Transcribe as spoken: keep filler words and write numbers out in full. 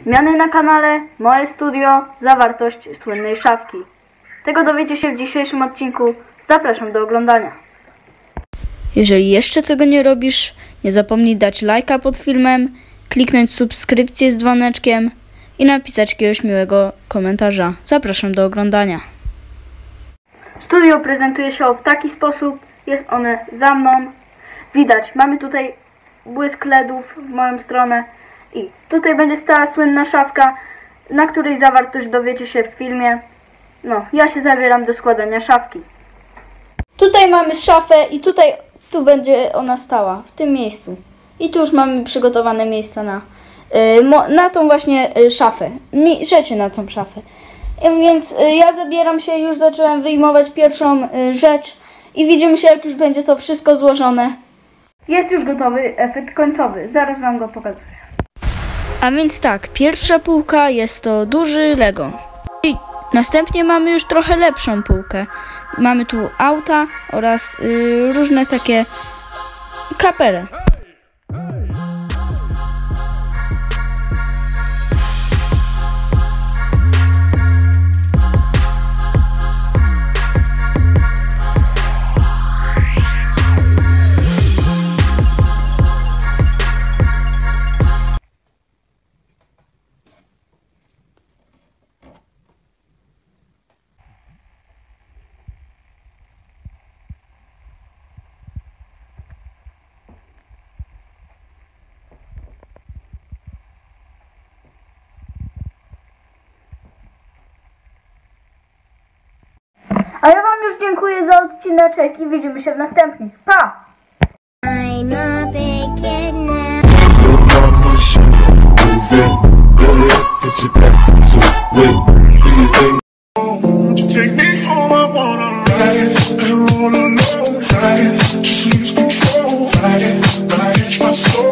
Zmiany na kanale, moje studio, zawartość słynnej szafki. Tego dowiecie się w dzisiejszym odcinku. Zapraszam do oglądania. Jeżeli jeszcze tego nie robisz, nie zapomnij dać lajka pod filmem, kliknąć subskrypcję z dzwoneczkiem i napisać jakiegoś miłego komentarza. Zapraszam do oglądania. Studio prezentuje się w taki sposób. Jest one za mną. Widać, mamy tutaj błysk ledów w moją stronę. I tutaj będzie stała słynna szafka, na której zawartość dowiecie się w filmie. No, ja się zabieram do składania szafki. Tutaj mamy szafę i tutaj tu będzie ona stała, w tym miejscu. I tu już mamy przygotowane miejsca na, yy, na tą właśnie yy, szafę, Mi, rzeczy na tą szafę. Yy, więc yy, ja zabieram się, już zacząłem wyjmować pierwszą yy, rzecz i widzimy się, jak już będzie to wszystko złożone. Jest już gotowy efekt końcowy, zaraz wam go pokazuję. A więc tak, pierwsza półka jest to duży Lego. I następnie mamy już trochę lepszą półkę. Mamy tu auta oraz yy, różne takie kapele. A ja wam już dziękuję za odcineczek i widzimy się w następnych. Pa! I'm a big kid now. Won't you take me home? I wanna ride and roll alone. Just lose control. Ride, ride my soul.